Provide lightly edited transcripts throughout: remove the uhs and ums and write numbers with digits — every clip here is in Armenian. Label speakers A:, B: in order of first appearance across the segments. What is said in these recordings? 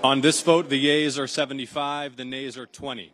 A: On this vote, the yeas are 75, the nays are 20.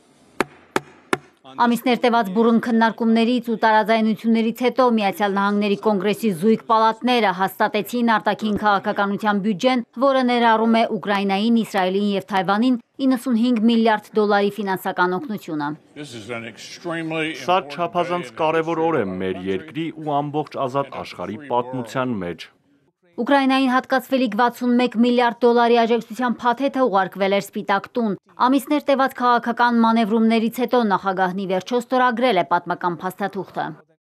B: Ամիսներ տևած բուռն քննարկումներից ու տարաձայնություններից հետո Միացյալ Նահանգների կոնգրեսի զույգ պալատները հաստատեցին արտաքին քաղաքականության բյուջեն, որը ներառում է Ուկրաինային, Իսրայելին և Թայվանին 95 միլիարդ դոլարի ֆինանսական օգնությունը։
C: Սա չափազանց կարևոր օր է մեր երկրի ու ամբողջ ազատ աշխարհի պատմության մեջ։
B: Ուկրաինային հատկացվելիք 61 միլիարդ դոլարի աջակցության փաթեթը ուղարկվել էր Սպիտակ տուն։ Ամիսներ տևած քաղաքական մանևրումներից հետո նախագահն ի վերջո ստորագրել է պատմական փաստաթուղթը։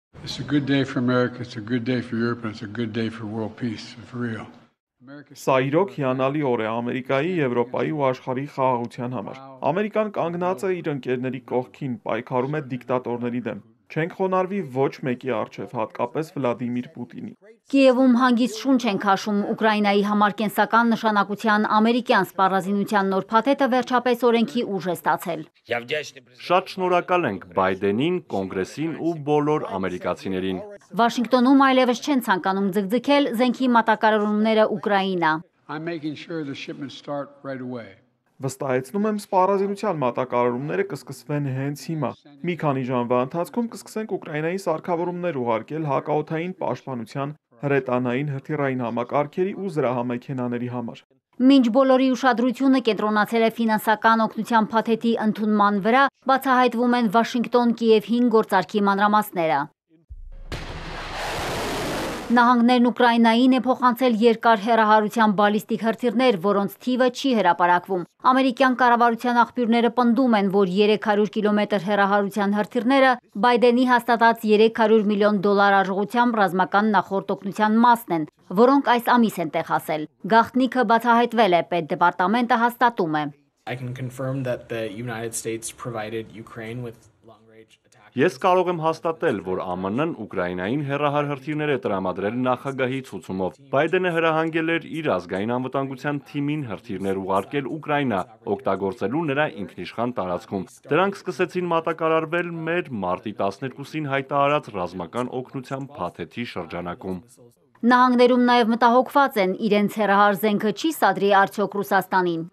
D: Սա իրոք հիանալի օր է Ամերիկայի, Եվրոպայի ու աշխարհի խաղաղության համար։ Ամերիկան կանգնած է իր ընկերների կողքին, պայքարում է դիկտատորների դեմ։ Չենք խոնարհվի ոչ մեկի առջև, հատկապես Վլադիմիր Պուտինի։
B: Կիևում հանգիստ շունչ են քաշում Ուկրաինայի համար կենսական նշանակության ամերիկյան սպառազինության նոր փաթեթը վերջապես օրենքի ուժ է ստացել։
C: Շատ շնորհակալ ենք Բայդենին, կոնգրեսին ու բոլոր ամերիկացիներին։
B: Վաշինգտոնում այլևս չեն ցանկանում ձգձգել զենքի մատակարարումները Ուկրաինա։
D: Վստահեցնում եմ սպառազինության մատակարարումները կսկսվեն հենց հիմա։ Մի քանի ժամվա ընթացքում կսկսենք Ուկրաինայի սարքավորումներ ուղարկել հակաօդային պաշտպանության, հրետանային, հրթիռային համակարգերի ու զրահամեքենաների համար։
B: Մինչ բոլորի ուշադրությունը կենտրոնացել է ֆինանսական օգնության փաթեթի ընդունման վրա, բացահայտվում են Վաշինգտոն-Կիև 5 գործարքի մանրամասները։ Նահանգներն Ուկրաինային է փոխանցել երկար հեռահարության բալիստիկ հրթիռներ, որոնց թիվը չի հրապարակվում։ Ամերիկյան կառավարության աղբյուրները պնդում են, որ 300 կիլոմետր հեռահարության հրթիռները Բայդենի հաստատած 300 միլիոն դոլար արժողությամբ ռազմական նախորդ օգնության մասն են, որոնք այս ամիս են տեղ հասել։ Գաղտնիքը բացահայտվել է, Պետդեպարտամենտը հաստատում է։
C: Ես կարող եմ հաստատել, որ ԱՄՆ-ն Ուկրաինային հեռահար հրթիռներ է տրամադրել նախագահի ցուցումով։ Բայդենը հրահանգել էր իր ազգային անվտանգության թիմին հրթիռներ ուղարկել Ուկրաինա, օգտագործելու նրա ինքնիշխան տարածքում։ Դրանք սկսեցին մատակարարվել մեր մարտի 12-ին հայտարարած ռազմական օգնության փաթեթի շրջանակում։
B: Նահանգներում նաև մտահոգված են, իրենց հեռահար զենքը չի սադրի արդյոք Ռուսաստանին։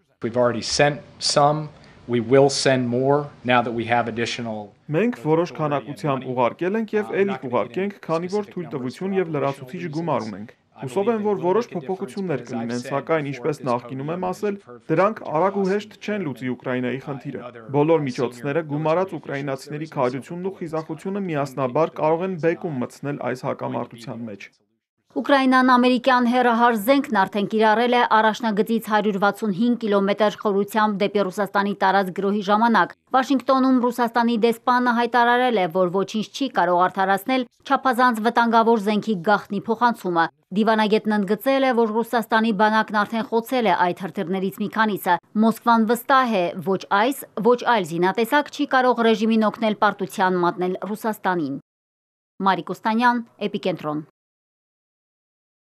D: Մենք որոշ քանակությամբ ուղարկել ենք եւ ելի կուղարկենք, քանի որ թույլտվություն եւ լրացուցիչ գումար ունենք։ Հուսով եմ, որ որոշ փոփոխություններ կլինեն, սակայն ինչպես նախկինում եմ ասել, դրանք արագ ու հեշտ չեն լուծի Ուկրաինայի խնդիրը։ Բոլոր միջոցները, գումարած ուկրաինացիների քաջությունն ու խիզախությունը միասնաբար կարող են բեկում մտցնել այս հակամարտության մեջ։
B: Ուկրաինան ամերիկյան հեռահար զենքն արդեն կիրառել է առաջնագծից 165 կիլոմետր խորությամբ դեպի Ռուսաստանի տարած գրոհի ժամանակ։ Վաշինգտոնում Ռուսաստանի դեսպանը հայտարարել է, որ ոչինչ չի կարող արդարացնել չափազանց վտանգավոր զենքի գաղտնի փոխանցումը։ Դիվանագետն ընդգծել է, որ Ռուսաստանի բանակն արդեն խոցել է այդ հրթիռներից մի քանիսը։ Մոսկվան վստահ է, ոչ այս, ոչ այլ զինատեսակ չի կարող ռեժիմին օգնել պարտության մատնել Ռուսաստանին։ Մարիկ Օստանյան, Էպիկենտրոն։